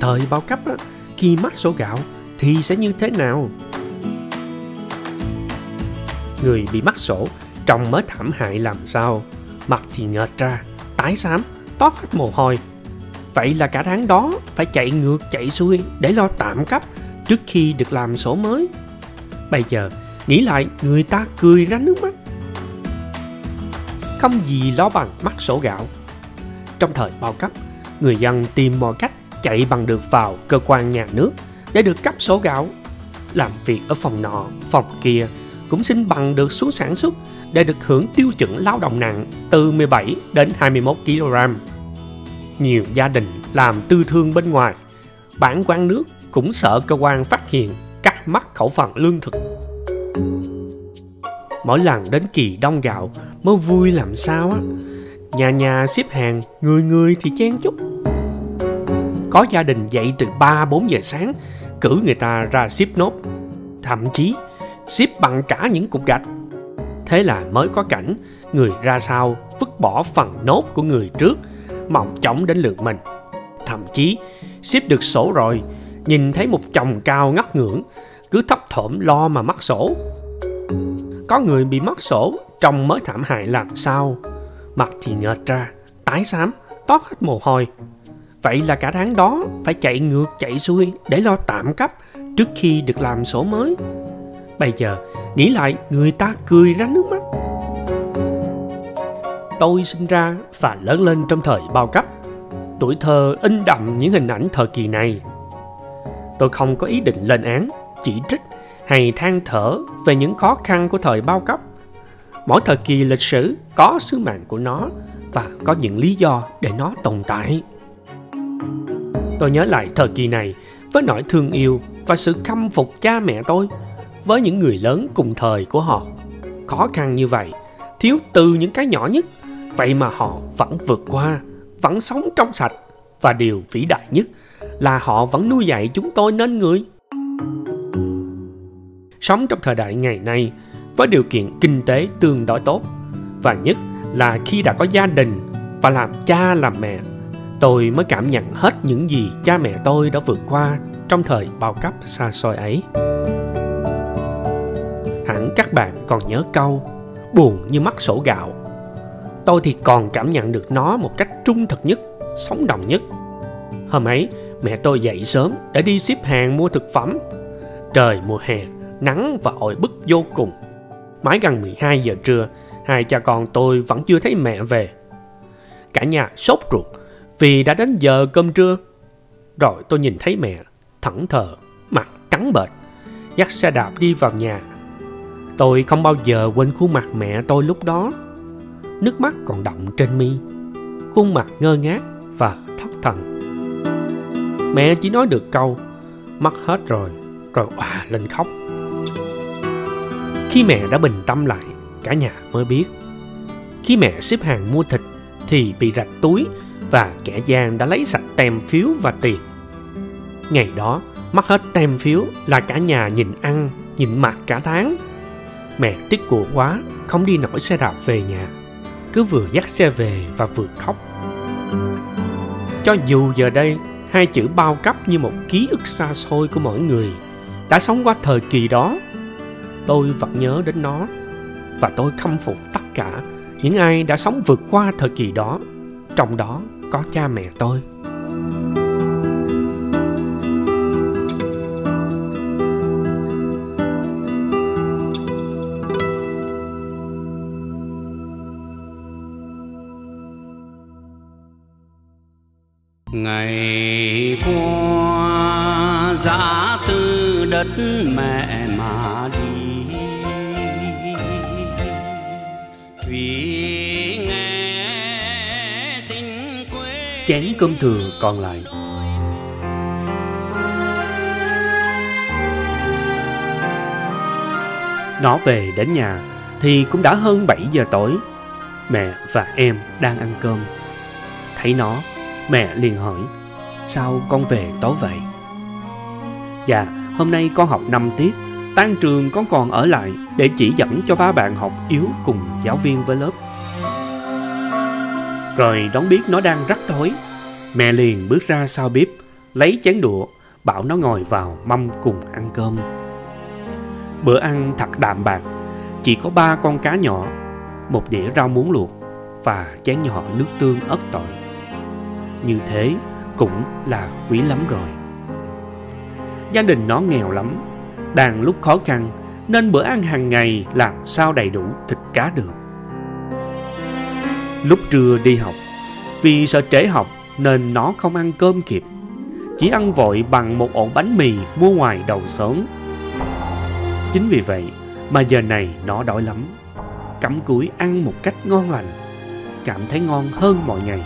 thời bao cấp á, khi mắc sổ gạo thì sẽ như thế nào? Người bị mắc sổ trông mới thảm hại làm sao, mặt thì nghệt ra, tái xám, toát hết mồ hôi. Vậy là cả tháng đó phải chạy ngược chạy xuôi để lo tạm cấp trước khi được làm sổ mới. Bây giờ nghĩ lại, người ta cười ra nước mắt. Không gì lo bằng mắc sổ gạo. Trong thời bao cấp, người dân tìm mọi cách chạy bằng được vào cơ quan nhà nước để được cấp sổ gạo. Làm việc ở phòng nọ, phòng kia cũng xin bằng được xuống sản xuất để được hưởng tiêu chuẩn lao động nặng từ 17 đến 21 kg. Nhiều gia đình làm tư thương bên ngoài, bản quan nước cũng sợ cơ quan phát hiện cắt mất khẩu phần lương thực. Mỗi lần đến kỳ đông gạo mới vui làm sao á, nhà nhà xếp hàng, người người thì chen chúc. Có gia đình dậy từ 3-4 giờ sáng cử người ta ra ship nốt, thậm chí ship bằng cả những cục gạch. Thế là mới có cảnh người ra sau vứt bỏ phần nốt của người trước, mong chóng đến lượt mình. Thậm chí ship được sổ rồi, nhìn thấy một chồng cao ngất ngưỡng, cứ thấp thỏm lo mà mắc sổ. Có người bị mắc sổ trông mới thảm hại làm sao, mặt thì nghệt ra, tái xám, toát hết mồ hôi. Vậy là cả tháng đó phải chạy ngược chạy xuôi để lo tạm cấp trước khi được làm sổ mới. Bây giờ nghĩ lại, người ta cười ra nước mắt. Tôi sinh ra và lớn lên trong thời bao cấp. Tuổi thơ in đậm những hình ảnh thời kỳ này. Tôi không có ý định lên án, chỉ trích hay than thở về những khó khăn của thời bao cấp. Mỗi thời kỳ lịch sử có sứ mạng của nó và có những lý do để nó tồn tại. Tôi nhớ lại thời kỳ này với nỗi thương yêu và sự khâm phục cha mẹ tôi với những người lớn cùng thời của họ. Khó khăn như vậy, thiếu từ những cái nhỏ nhất, vậy mà họ vẫn vượt qua, vẫn sống trong sạch. Và điều vĩ đại nhất là họ vẫn nuôi dạy chúng tôi nên người. Sống trong thời đại ngày nay với điều kiện kinh tế tương đối tốt, và nhất là khi đã có gia đình và làm cha làm mẹ, tôi mới cảm nhận hết những gì cha mẹ tôi đã vượt qua trong thời bao cấp xa xôi ấy. Hẳn các bạn còn nhớ câu buồn như mắc sổ gạo. Tôi thì còn cảm nhận được nó một cách trung thực nhất, sống động nhất. Hôm ấy, mẹ tôi dậy sớm để đi ship hàng mua thực phẩm. Trời mùa hè, nắng và oi bức vô cùng. Mãi gần 12 giờ trưa, hai cha con tôi vẫn chưa thấy mẹ về. Cả nhà sốt ruột vì đã đến giờ cơm trưa. Rồi tôi nhìn thấy mẹ thẫn thờ, mặt trắng bệch, dắt xe đạp đi vào nhà. Tôi không bao giờ quên khuôn mặt mẹ tôi lúc đó. Nước mắt còn đọng trên mi, khuôn mặt ngơ ngác và thất thần. Mẹ chỉ nói được câu mất hết rồi òa lên khóc. Khi mẹ đã bình tâm lại, cả nhà mới biết. Khi mẹ xếp hàng mua thịt thì bị rạch túi và kẻ gian đã lấy sạch tem phiếu và tiền. Ngày đó mất hết tem phiếu là cả nhà nhìn ăn, nhìn mặt cả tháng. Mẹ tiếc của quá, không đi nổi xe đạp về nhà, cứ vừa dắt xe về và vừa khóc. Cho dù giờ đây hai chữ bao cấp như một ký ức xa xôi của mỗi người đã sống qua thời kỳ đó, tôi vẫn nhớ đến nó. Và tôi khâm phục tất cả những ai đã sống vượt qua thời kỳ đó, trong đó có cha mẹ tôi. Ngày qua giá từ đất mẹ mà đi, vì nghe tình quê. Chén cơm thừa còn lại. Nó về đến nhà thì cũng đã hơn 7 giờ tối. Mẹ và em đang ăn cơm. Thấy nó, mẹ liền hỏi: sao con về tối vậy? Dạ, hôm nay con học 5 tiết, tan trường con còn ở lại để chỉ dẫn cho ba bạn học yếu cùng giáo viên với lớp. Rồi đón biết nó đang rất đói, mẹ liền bước ra sau bếp, lấy chén đũa, bảo nó ngồi vào mâm cùng ăn cơm. Bữa ăn thật đạm bạc, chỉ có 3 con cá nhỏ, một đĩa rau muống luộc và chén nhỏ nước tương ớt tỏi. Như thế cũng là quý lắm rồi. Gia đình nó nghèo lắm, đang lúc khó khăn nên bữa ăn hàng ngày làm sao đầy đủ thịt cá được. Lúc trưa đi học, vì sợ trễ học nên nó không ăn cơm kịp, chỉ ăn vội bằng một ổ bánh mì mua ngoài đầu xóm. Chính vì vậy mà giờ này nó đói lắm, cắm cúi ăn một cách ngon lành, cảm thấy ngon hơn mọi ngày.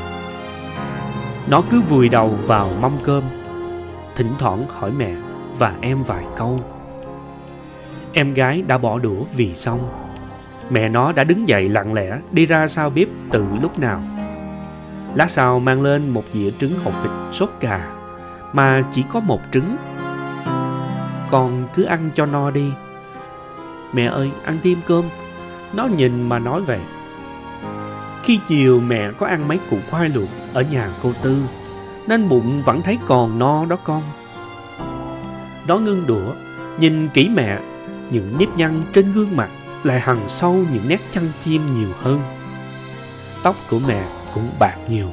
Nó cứ vùi đầu vào mâm cơm, thỉnh thoảng hỏi mẹ và em vài câu. Em gái đã bỏ đũa vì xong. Mẹ nó đã đứng dậy lặng lẽ đi ra sau bếp từ lúc nào. Lát sau mang lên một dĩa trứng hột vịt sốt cà, mà chỉ có một trứng. Con cứ ăn cho no đi. Mẹ ơi, ăn thêm cơm. Nó nhìn mà nói vậy. Khi chiều mẹ có ăn mấy củ khoai luộc ở nhà cô Tư, nên bụng vẫn thấy còn no đó con. Nó ngưng đũa, nhìn kỹ mẹ, những nếp nhăn trên gương mặt lại hằn sâu những nét chăn chim nhiều hơn. Tóc của mẹ cũng bạc nhiều.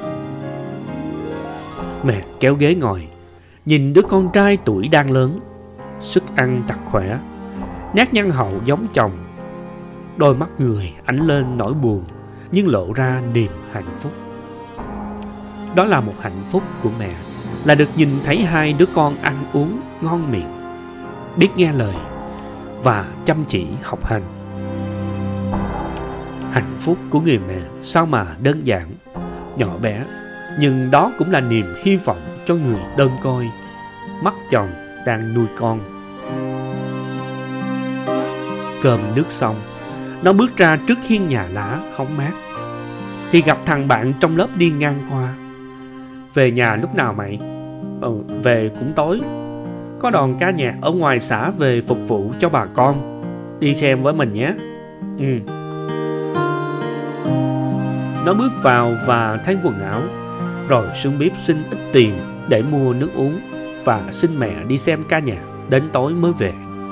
Mẹ kéo ghế ngồi, nhìn đứa con trai tuổi đang lớn, sức ăn thật khỏe, nét nhăn hậu giống chồng. Đôi mắt người ánh lên nỗi buồn nhưng lộ ra niềm hạnh phúc. Đó là một hạnh phúc của mẹ, là được nhìn thấy hai đứa con ăn uống ngon miệng, biết nghe lời và chăm chỉ học hành. Hạnh phúc của người mẹ sao mà đơn giản, nhỏ bé, nhưng đó cũng là niềm hy vọng cho người đơn côi, mất chồng đang nuôi con. Cơm nước xong, nó bước ra trước hiên nhà lá hóng mát, thì gặp thằng bạn trong lớp đi ngang qua. Về nhà lúc nào mày? Về cũng tối. Có đoàn ca nhạc ở ngoài xã về phục vụ cho bà con. Đi xem với mình nhé. Nó bước vào và thay quần áo, rồi xuống bếp xin ít tiền để mua nước uống và xin mẹ đi xem ca nhạc đến tối mới về.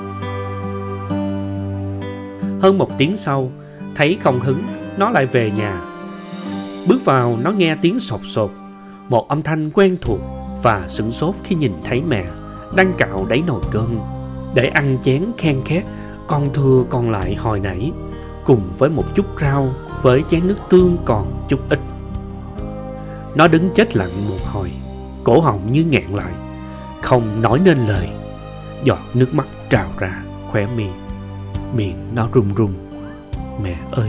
Hơn 1 tiếng sau, thấy không hứng, nó lại về nhà. Bước vào, nó nghe tiếng sột sột, một âm thanh quen thuộc, và sửng sốt khi nhìn thấy mẹ đang cạo đáy nồi cơm để ăn chén khen khét còn thừa còn lại hồi nãy, cùng với một chút rau với chén nước tương còn chút ít. Nó đứng chết lặng một hồi, cổ họng như nghẹn lại, không nói nên lời. Giọt nước mắt trào ra khóe mi, miệng nó run run. Mẹ ơi!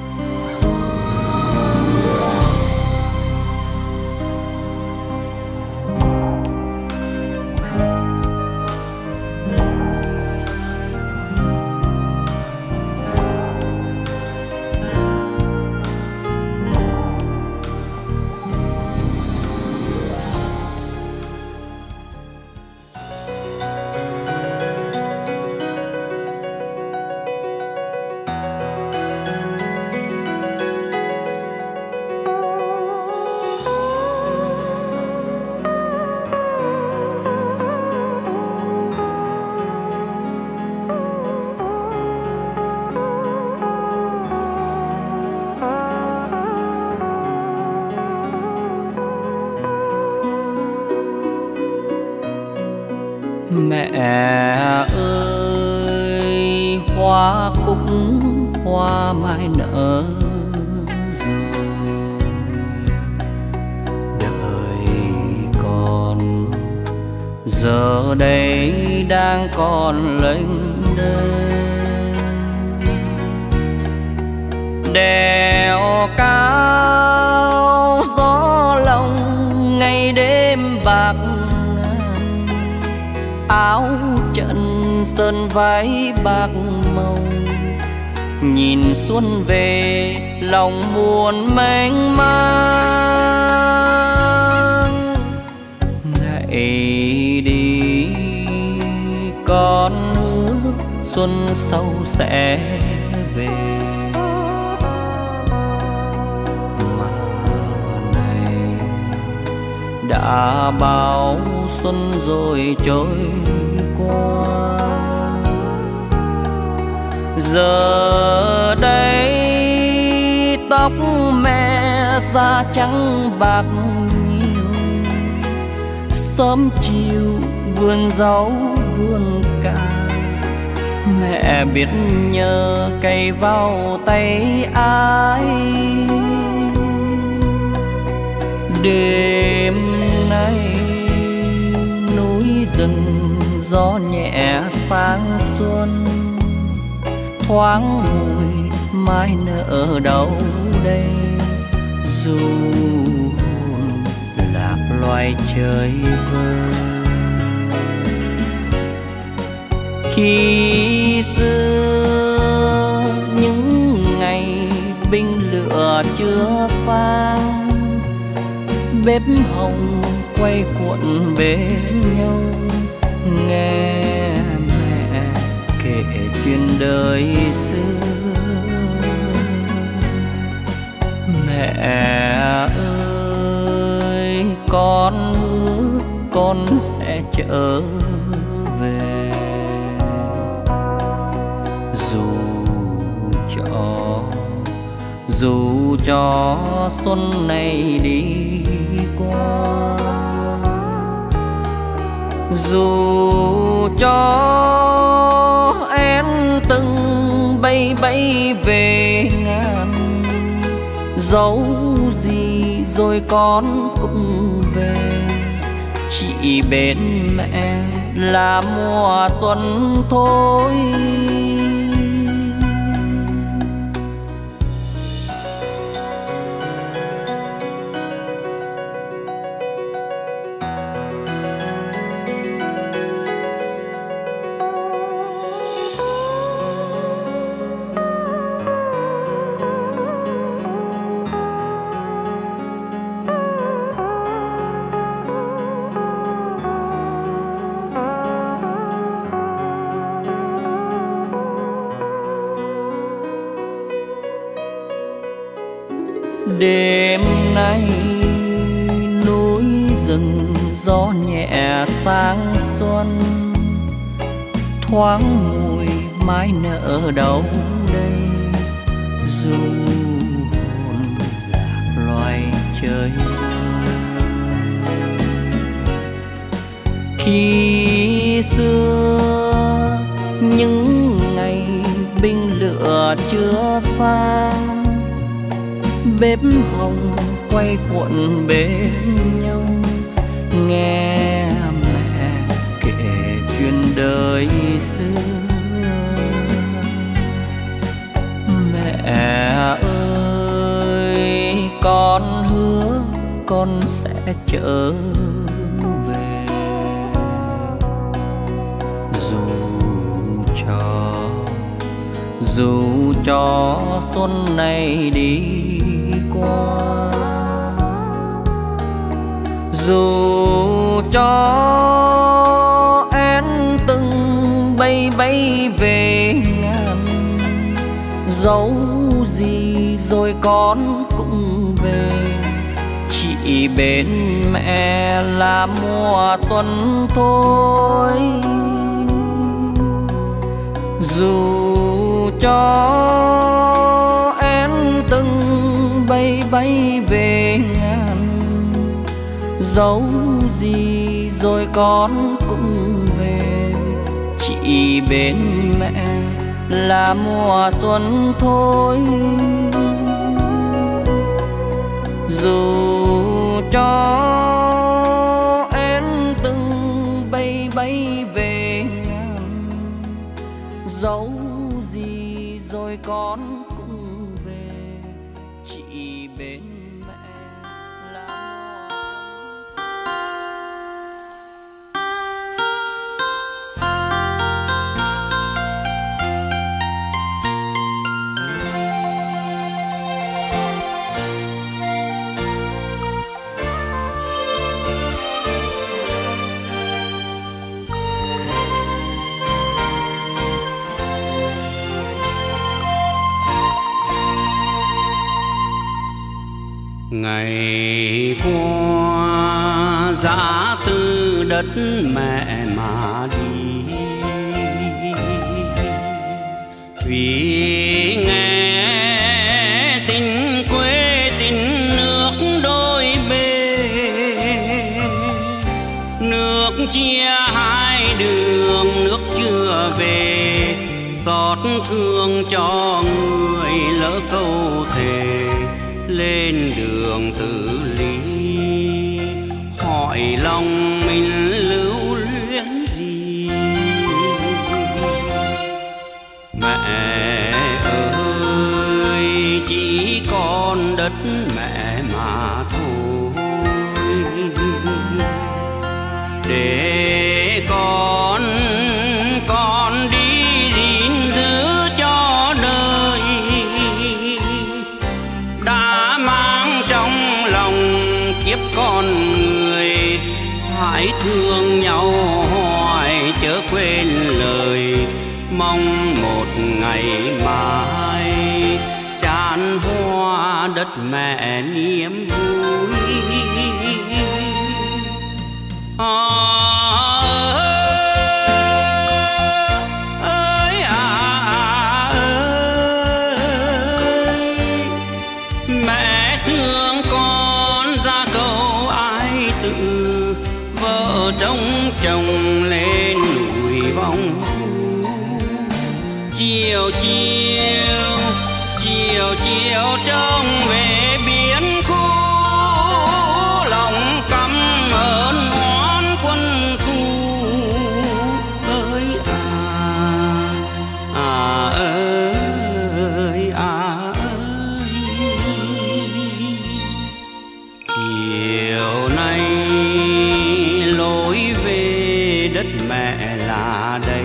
Mẹ ơi, hoa cúc hoa mai nở rồi, đời còn giờ đây đang còn lênh đênh, đèo cao gió lòng ngày đêm bạc, áo trận sơn váy bạc màu, nhìn xuân về lòng buồn mênh mang. Ngày đi con ước xuân sau sẽ về, mà này đã bao xuân rồi trôi qua. Giờ đây tóc mẹ da trắng bạc nhiều, sớm chiều vườn rau vườn cà, mẹ biết nhờ cày vào tay ai. Đêm nay núi rừng gió nhẹ sáng xuân, thoáng mùi mai nở đâu đây, dù hồn lạc loài chơi vơi. Khi xưa những ngày binh lửa chưa sang, bếp hồng quay cuộn bên nhau, nghe mẹ kể chuyện đời xưa. Mẹ ơi con hứa con sẽ trở về, dù cho xuân này đi qua, dù cho én từng bay bay về ngàn, dẫu gì rồi con cũng về, chỉ bên mẹ là mùa xuân thôi. Đêm nay núi rừng gió nhẹ sáng xuân, thoáng mùi mai nở đâu đây, dù hồn lạc loài chơi. Khi xưa những ngày binh lửa chưa sang, bếp hồng quay cuộn bên nhau, nghe mẹ kể chuyện đời xưa. Mẹ ơi con hứa con sẽ trở về, dù cho xuân này đi qua, dù cho én từng bay bay về ngàn, dẫu gì rồi con cũng về, chỉ bên mẹ là mùa xuân thôi. Dù cho én từng bay bay về ngàn, dẫu gì rồi con cũng về, chỉ bên mẹ là mùa xuân thôi. Dù cho én từng bay bay về ngàn, dẫu gì rồi con cũng về, chỉ bên mẹ là ngày qua Giá từ đất mẹ mà đi, vì nghe tình quê tình nước đôi bên. Nước chia hai đường, nước chưa về, xót thương cho người lỡ câu thề lên đường tự lý. Hỏi lòng mình lưu luyến gì, mẹ ơi chỉ còn đất mẹ mà thôi. Để con đi gìn giữ cho đời, đã mang trong lòng kiếp con người. Hãy thương nhau hoài chớ quên lời, mong một ngày mai tràn hoa đất mẹ niềm vui. Mẹ thương con ra câu ai tự, vợ trông chồng lên núi vòng thu. Chiều chiều chiều chiều trông về biển khu, lòng căm hờn oán quân khu. Ơi ơi chiều nay lối về đất mẹ là đây.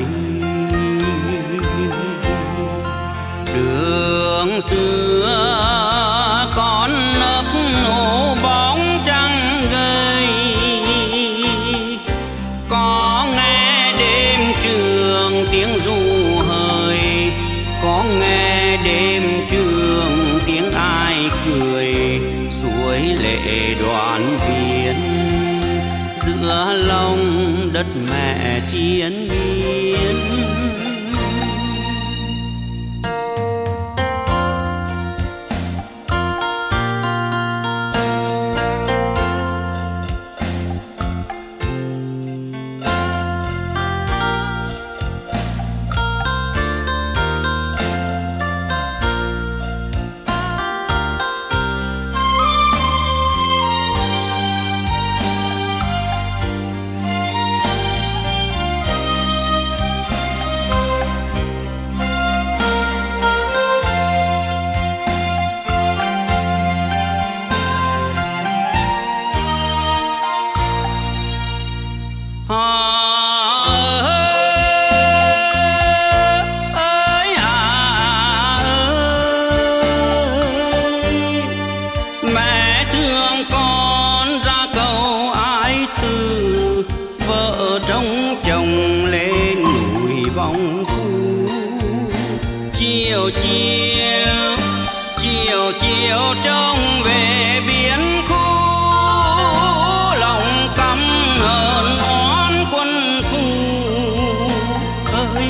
Đường xưa con nấp nổ bóng trăng gầy, có nghe đêm trường tiếng ru hời, có nghe đêm trường tiếng ai cười. Suối lệ đoàn viên giữa lòng đất mẹ thiên nhiên. Mẹ thương con ra câu ái từ, vợ trông chồng lên núi vòng thu. Chiều chiều chiều chiều trông về biển khu, lòng căm hờn oán quân khu. Ơi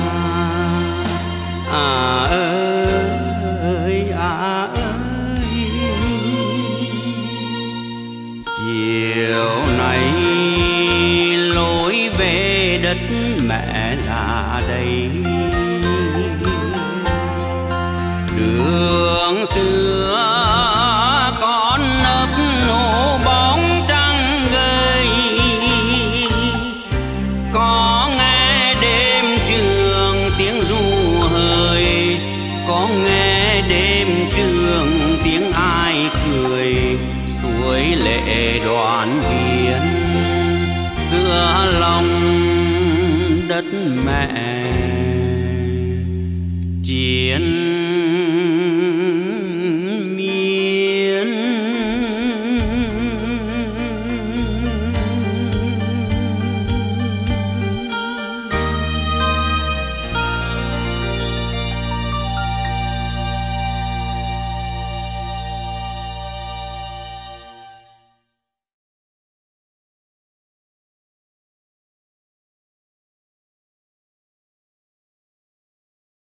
ơi chiều nay lối về đất mẹ là đây. Đường xưa con nấp nổ bóng trăng gầy, có nghe đêm trường tiếng ru hời, có nghe đêm trường tiếng ai cười. Suối lệ đoàn viên giữa lòng đất mẹ chiến